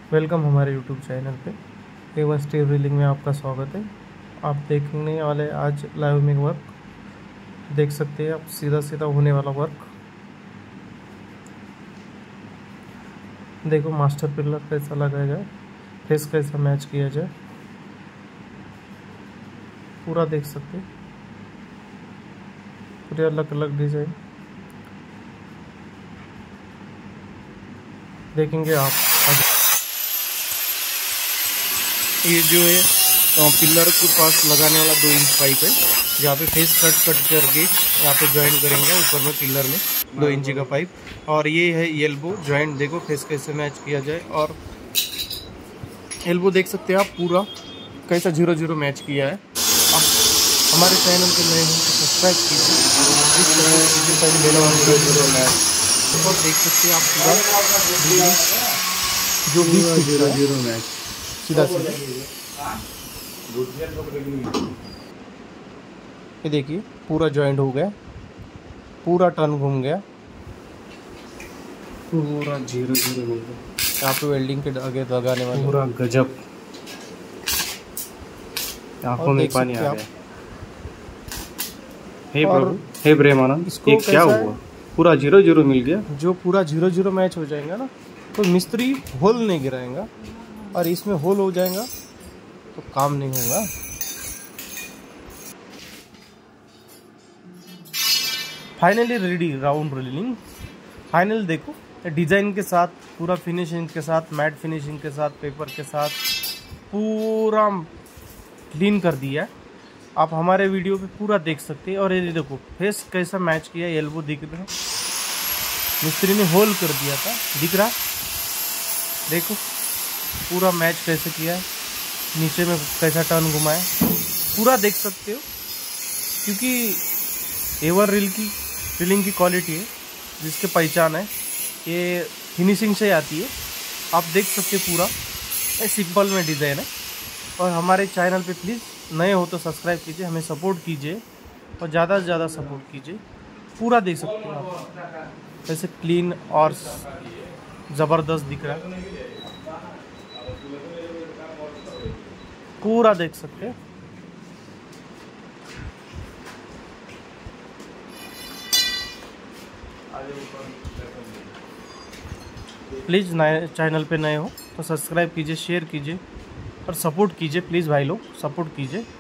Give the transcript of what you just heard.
Welcome हमारे YouTube channel पे एवा स्टील रीलिंग में आपका स्वागत है। आप देखने वाले आज लाइव में वर्क देख सकते हैं आप, सीधा सीधा होने वाला वर्क। देखो मास्टर पिलर कैसा लगाया जाए, फेस कैसा मैच किया जाए, पूरा देख सकते हैं, पूरे अलग अलग डिजाइन देखेंगे आप आज। ये जो है पिलर के पास लगाने वाला 2 इंच पाइप है, जहाँ पे फेस कट करके यहाँ पे ज्वाइन करेंगे ऊपर में पिलर में 2 इंची का पाइप। और ये है एल्बो ज्वाइंट, देखो फेस कैसे मैच किया जाए। और एल्बो देख सकते हैं आप पूरा कैसा 0-0 मैच किया है। आप हमारे चैनल पे नए हो तो सब्सक्राइब कीजिए, पहले बेल आइकन 0 मैच और देख सकते हैं आप पूरा जो भी 0-0 मैच सीधा ये देखिए पूरा जॉइंट हो गया, पूरा टर्न घूम गया, पूरा 0-0 हो गया। यहाँ पे वेल्डिंग के आगे लगाने वाले पूरा गजब, आंखों में पानी आ गया। हे प्रभु, हे ब्रह्मानंद, इसको क्या हुआ? पूरा 0-0 मिल गया। जो पूरा 0-0 मैच हो जाएगा ना, तो मिस्त्री होल नहीं गिराएगा, और इसमें होल हो जाएगा तो काम नहीं होगा। Finally ready round railing final. देखो डिजाइन के साथ, पूरा फिनिशिंग के साथ, मैट फिनिशिंग के साथ, पेपर के साथ पूरा क्लीन कर दिया है। आप हमारे वीडियो पे पूरा देख सकते हैं। और ये देखो फेस कैसा मैच किया, एल्बो दिख रहा है, मिस्त्री ने होल कर दिया था, दिख रहा। देखो पूरा मैच कैसे किया है, नीचे में कैसा टर्न घुमाया, पूरा देख सकते हो। क्योंकि एवर रीलिंग की क्वालिटी है, जिसके पहचान है, ये फिनिशिंग से आती है। आप देख सकते पूरा सिंपल में डिज़ाइन है। और हमारे चैनल पे प्लीज़ नए हो तो सब्सक्राइब कीजिए, हमें सपोर्ट कीजिए और ज़्यादा से ज़्यादा सपोर्ट कीजिए। पूरा देख सकते हो आप कैसे क्लीन और ज़बरदस्त दिख रहा है, पूरा देख सकते हैं। प्लीज़ नए चैनल पे नए हो तो सब्सक्राइब कीजिए, शेयर कीजिए और सपोर्ट कीजिए। प्लीज़ भाई लोग सपोर्ट कीजिए।